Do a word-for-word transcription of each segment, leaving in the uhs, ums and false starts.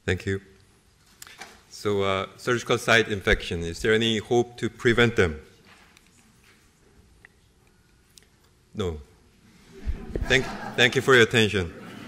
Thank you. So, uh, surgical site infection, is there any hope to prevent them? No. Thank, thank you for your attention.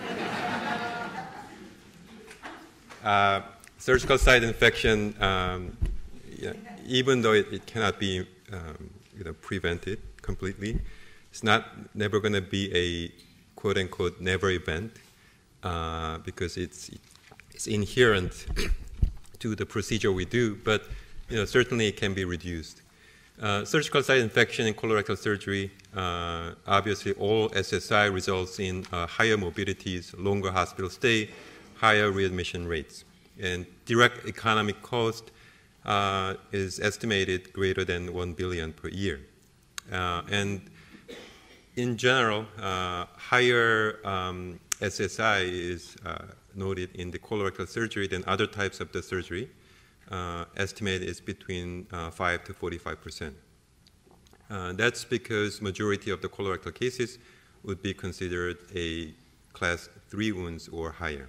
Uh, surgical site infection, um, yeah, even though it, it cannot be um, you know, prevented completely, it's not never going to be a quote-unquote never event uh, because it's, it's inherent to the procedure we do, but you know, certainly it can be reduced. Uh, surgical site infection in colorectal surgery, uh, obviously all S S I results in uh, higher morbidities, longer hospital stay, higher readmission rates. And direct economic cost uh, is estimated greater than one billion dollars per year. Uh, and in general, uh, higher um, S S I is uh, noted in the colorectal surgery than other types of the surgery. Uh, estimate is between uh, five to forty-five percent. Uh, that's because majority of the colorectal cases would be considered a class three wounds or higher.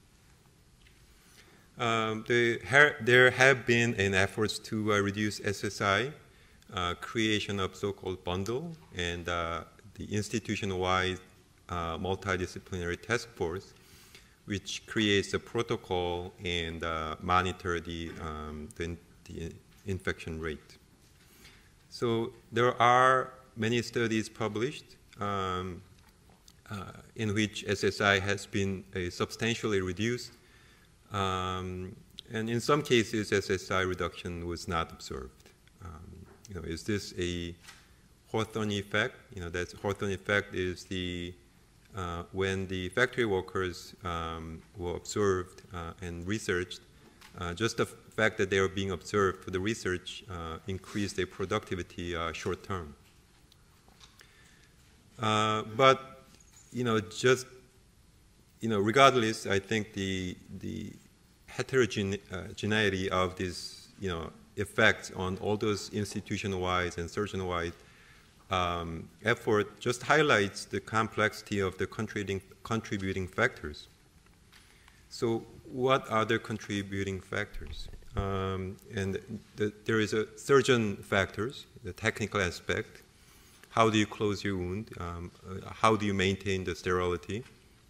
Um, the, there have been an efforts to uh, reduce S S I, uh, creation of so-called bundle, and uh, the institution-wide uh, multidisciplinary task force, which creates a protocol and uh, monitor the, um, the, the infection rate. So there are many studies published um, uh, in which S S I has been uh, substantially reduced, um, and in some cases S S I reduction was not observed. Um, you know, is this a Hawthorne effect? You know, that Hawthorne effect is the Uh, when the factory workers um, were observed uh, and researched, uh, just the fact that they are being observed for the research uh, increased their productivity uh, short term. Uh, but, you know, just, you know, regardless, I think the, the heterogeneity of these, you know, effects on all those institution-wide and surgeon-wide Um, effort just highlights the complexity of the contributing, contributing factors. So what are the contributing factors? Um, and the, there is a surgeon factors, the technical aspect. How do you close your wound? Um, uh, how do you maintain the sterility?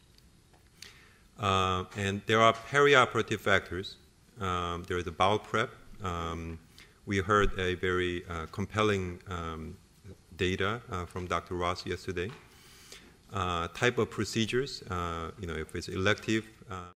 Uh, and there are perioperative factors. Um, there is a bowel prep. Um, we heard a very uh, compelling um, data uh, from Doctor Ross yesterday. Uh, type of procedures, uh, you know, if it's elective, uh